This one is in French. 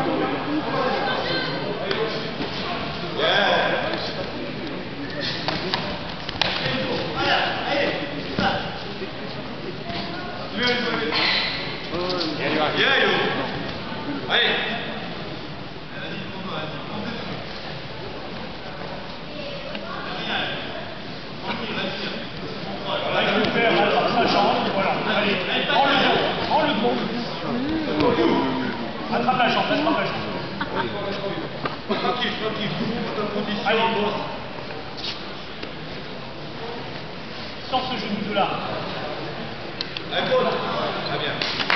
Attrape la jambe, attrape la jambe. Tranquille, tranquille, allez. Sors ce genou de là. Très bien.